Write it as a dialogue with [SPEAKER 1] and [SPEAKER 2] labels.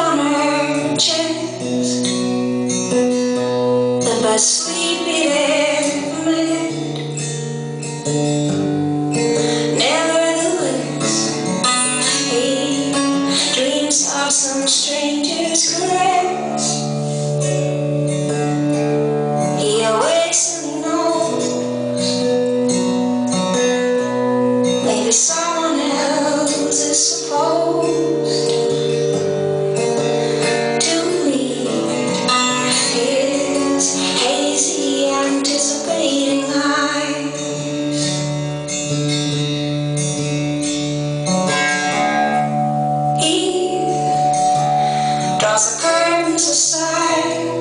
[SPEAKER 1] on her chest, the best sleep it ever met. Nevertheless, he dreams of some stranger's caress. He awakes and he knows maybe someone else is supposed to meet his hazy, anticipating eyes. He draws the curtains aside,